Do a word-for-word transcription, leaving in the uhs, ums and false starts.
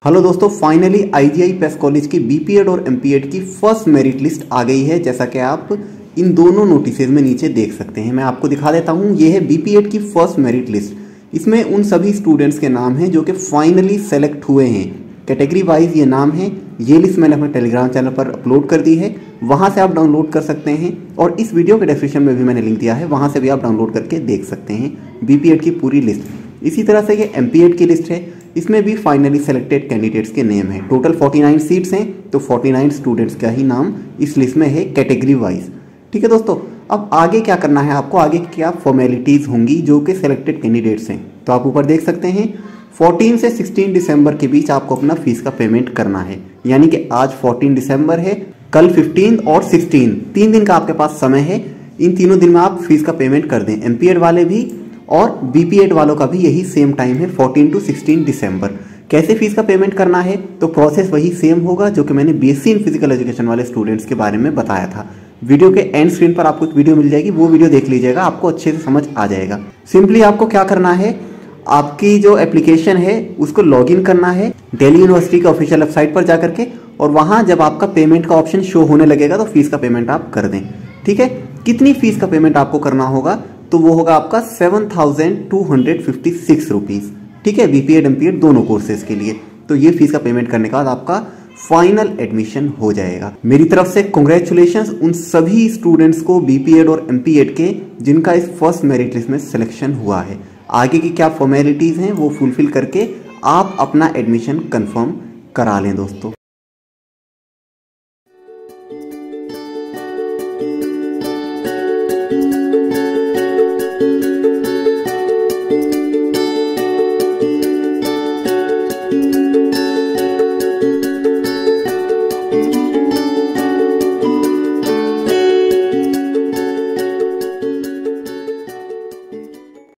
Hello दोस्तों, finally IGI PES college की BPEd और एमपीएड की फर्स्ट मेरिट लिस्ट आ गई है। जैसा कि आप इन दोनों नोटिसेज में नीचे देख सकते हैं। मैं आपको दिखा देता हूं, ये है बीपीएड की फर्स्ट मेरिट लिस्ट। इसमें उन सभी स्टूडेंट्स के नाम हैं जो कि फाइनली सेलेक्ट हुए हैं। कैटेगरी वाइज ये नाम है। ये लिस्ट मैंने अपने टेलीग्राम चैनल पर अपलोड कर दी है, वहाँ से आप डाउनलोड कर सकते हैं। और इस वीडियो के डिस्क्रिप्शन में भी मैंने लिंक दिया है, वहाँ से भी आप डाउनलोड करके देख सकते हैं बीपीएड की पूरी लिस्ट। इसी तरह से ये एमपीएड की लिस्ट है। इसमें भी फाइनली सेलेक्टेड कैंडिडेट्स के नेम है। टोटल उनचास सीट्स हैं, तो उनचास स्टूडेंट्स का ही नाम इस लिस्ट में है कैटेगरी वाइज। ठीक है दोस्तों, अब आगे क्या करना है आपको, आगे क्या फॉर्मेलिटीज़ होंगी जो कि सेलेक्टेड कैंडिडेट्स हैं। तो आप ऊपर देख सकते हैं चौदह से सोलह दिसंबर के बीच आपको अपना फीस का पेमेंट करना है। यानी कि आज चौदह दिसंबर है, कल पंद्रह और सोलह, तीन दिन का आपके पास समय है। इन तीनों दिन में आप फीस का पेमेंट कर दें। एमपीएड वाले भी और बीपीएड वालों का भी यही सेम टाइम है, चौदह टू सोलह दिसंबर। कैसे फीस का पेमेंट करना है, तो प्रोसेस वही सेम होगा जो कि मैंने बीएससी इन फिजिकल एजुकेशन वाले स्टूडेंट्स के बारे में बताया था। वीडियो के एंड स्क्रीन पर आपको एक वीडियो मिल जाएगी, वो वीडियो देख लीजिएगा, आपको अच्छे से समझ आ जाएगा। सिंपली आपको क्या करना है, आपकी जो एप्लीकेशन है उसको लॉगिन करना है दिल्ली यूनिवर्सिटी के ऑफिशियल वेबसाइट पर जाकर के, और वहां जब आपका पेमेंट का ऑप्शन शो होने लगेगा तो फीस का पेमेंट आप कर दें। ठीक है, कितनी फीस का पेमेंट आपको करना होगा, तो वो होगा आपका seven thousand two hundred fifty six rupees. ठीक है, बीपीएड एमपीएड दोनों कोर्सेज के लिए। तो ये फीस का पेमेंट करने के बाद आपका फाइनल एडमिशन हो जाएगा। मेरी तरफ से कांग्रेचुलेशंस उन सभी स्टूडेंट्स को बीपीएड और एमपीएड के जिनका इस फर्स्ट मेरिट लिस्ट में सिलेक्शन हुआ है। आगे की क्या फॉर्मेलिटीज हैं वो फुलफिल करके आप अपना एडमिशन कंफर्म करा लें दोस्तों।